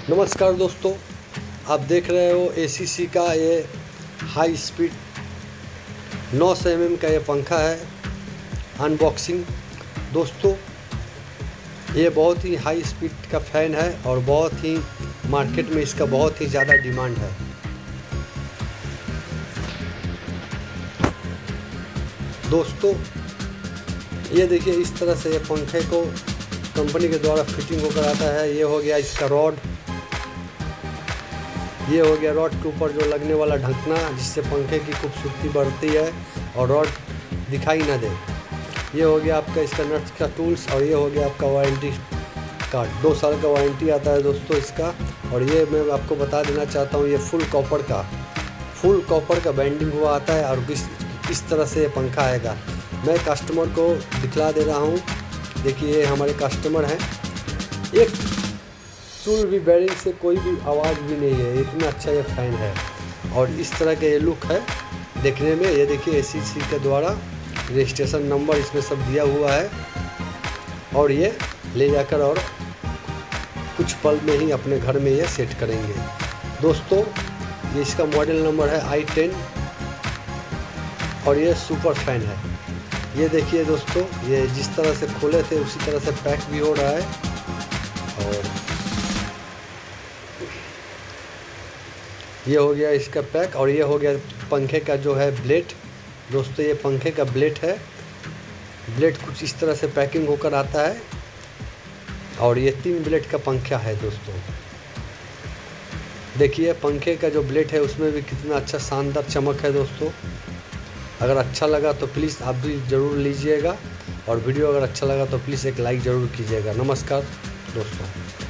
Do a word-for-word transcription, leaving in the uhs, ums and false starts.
नमस्कार दोस्तों, आप देख रहे हो ए सी सी का ये हाई स्पीड नौ सौ एम एम का ये पंखा है। अनबॉक्सिंग दोस्तों, ये बहुत ही हाई स्पीड का फ़ैन है और बहुत ही मार्केट में इसका बहुत ही ज़्यादा डिमांड है। दोस्तों ये देखिए, इस तरह से ये पंखे को कंपनी के द्वारा फिटिंग होकर आता है। ये हो गया इसका रॉड, ये हो गया रॉड के ऊपर जो लगने वाला ढकना, जिससे पंखे की खूबसूरती बढ़ती है और रॉड दिखाई ना दे। ये हो गया आपका इसका नट्स का टूल्स और ये हो गया आपका वारंटी कार्ड। दो साल का वारंटी आता है दोस्तों इसका। और ये मैं आपको बता देना चाहता हूँ, ये फुल कॉपर का फुल कॉपर का बैंडिंग हुआ आता है और किस किस तरह से ये पंखा आएगा मैं कस्टमर को दिखला दे रहा हूँ। देखिए, ये हमारे कस्टमर हैं। एक चूल भी बैरिंग से कोई भी आवाज़ भी नहीं है, इतना अच्छा ये फ़ैन है और इस तरह का ये लुक है देखने में। ये देखिए, ए सी सी के द्वारा रजिस्ट्रेशन नंबर इसमें सब दिया हुआ है और ये ले जाकर और कुछ पल में ही अपने घर में ये सेट करेंगे। दोस्तों ये इसका मॉडल नंबर है आई टेन और ये सुपर फ़ैन है। ये देखिए दोस्तों, ये जिस तरह से खोले थे उसी तरह से पैक भी हो रहा है। और ये हो गया इसका पैक और ये हो गया पंखे का जो है ब्लेड। दोस्तों ये पंखे का ब्लेड है। ब्लेड कुछ इस तरह से पैकिंग होकर आता है और ये तीन ब्लेड का पंखा है। दोस्तों देखिए, पंखे का जो ब्लेड है उसमें भी कितना अच्छा शानदार चमक है। दोस्तों अगर अच्छा लगा तो प्लीज़ आप भी ज़रूर लीजिएगा और वीडियो अगर अच्छा लगा तो प्लीज़ एक लाइक ज़रूर कीजिएगा। नमस्कार दोस्तों।